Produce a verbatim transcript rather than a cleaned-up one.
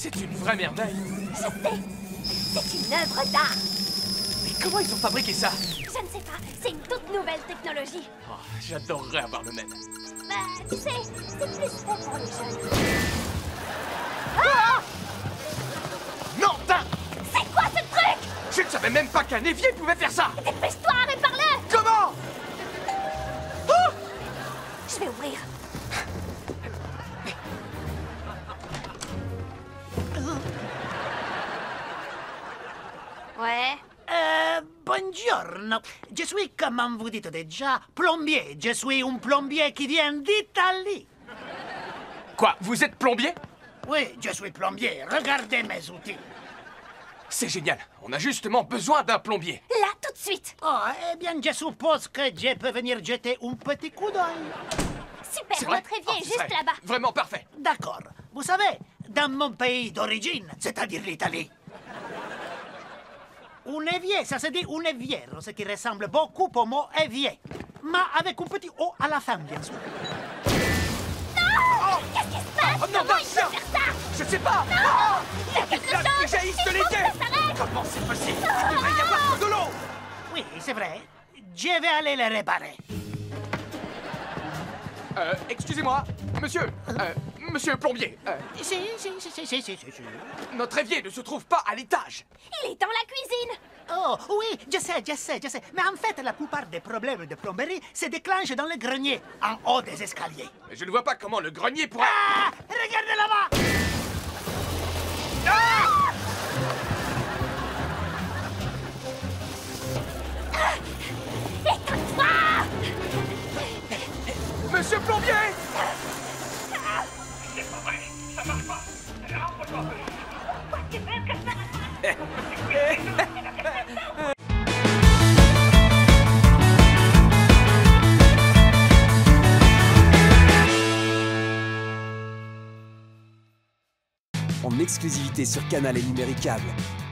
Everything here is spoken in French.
C'est une vraie merveille. Je sais. C'est une œuvre d'art. Mais comment ils ont fabriqué ça? Je ne sais pas. C'est une toute nouvelle technologie. Oh, j'adorerais avoir le même. Bah, tu sais, c'est plus fait pour les jeunes. Ah! Non, tain! C'est quoi ce truc? Je ne savais même pas qu'un évier pouvait faire ça! Dépêche-toi, répare-le! Comment? Oh! Je vais ouvrir. Ouais. Euh, buongiorno. Je suis, comme vous dites déjà, plombier. Je suis un plombier qui vient d'Italie. Quoi, vous êtes plombier? Oui, je suis plombier. Regardez mes outils. C'est génial. On a justement besoin d'un plombier. Là, tout de suite. Oh, eh bien, je suppose que je peux venir jeter un petit coup d'œil. Super, C'est vrai? notre évier Oh, est ce juste serait là-bas. Vraiment parfait. D'accord. Vous savez, dans mon pays d'origine, c'est-à-dire l'Italie, un évier, ça se dit un évier, ce qui ressemble beaucoup au mot évier, mais avec un petit O à la fin, bien sûr. Non! Qu'est-ce qui se passe? Oh non, Comment non, il peut non. faire ça? Je sais pas. Non! Oh, Il y a quelque des flammes chose! qui jaillissent de Il faut que l'évier. ça s'arrête! Comment c'est possible? Il devrait y avoir que de l'eau. Oui, c'est vrai. Je vais aller le réparer. Euh, excusez-moi, monsieur, euh, monsieur plombier, euh, Si, si, si, si, si, si, si, si. notre évier ne se trouve pas à l'étage. Il est dans la cuisine! Oh, oui, je sais, je sais, je sais. Mais en fait, la plupart des problèmes de plomberie se déclenchent dans le grenier, en haut des escaliers. Mais je ne vois pas comment le grenier pourra... Ah! Regardez là-bas! Écoute-toi! Monsieur plombier! C'est pas vrai, ça marche pas. Rentre-toi. Pourquoi tu veux que ça... En exclusivité sur Canal et Numéricable.